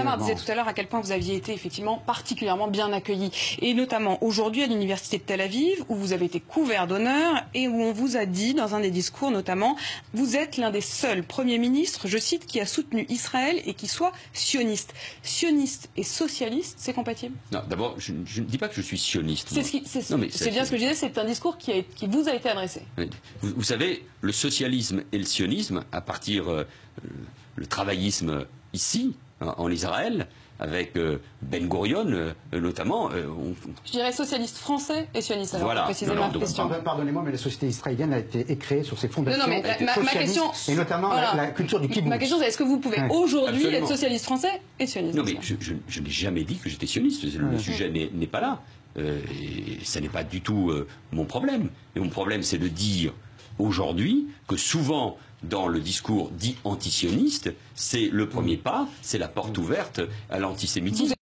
Tamar disait tout à l'heure à quel point vous aviez été effectivement particulièrement bien accueilli, et notamment aujourd'hui à l'université de Tel Aviv, où vous avez été couvert d'honneur et où on vous a dit dans un des discours notamment, vous êtes l'un des seuls premiers ministres, je cite, qui a soutenu Israël et qui soit sioniste. Sioniste et socialiste, c'est compatible? Non, d'abord, je ne dis pas que je suis sioniste. C'est bien ce que je disais, c'est un discours qui vous a été adressé. Vous savez, le socialisme et le sionisme, à partir le travaillisme ici, en Israël, avec Ben Gurion notamment. Je dirais socialiste français et sioniste, alors voilà. précisément ma question. Pardonnez-moi, mais la société israélienne a été créée sur ses fondations ma question, et notamment voilà, la culture du kibbutz. Ma question c'est, est-ce que vous pouvez aujourd'hui être socialiste français et sioniste? Non, mais je n'ai jamais dit que j'étais sioniste. Le sujet n'est pas là. Et ça n'est pas du tout mon problème. Et mon problème, c'est de dire aujourd'hui que souvent, dans le discours dit antisioniste, c'est le premier pas, c'est la porte ouverte à l'antisémitisme.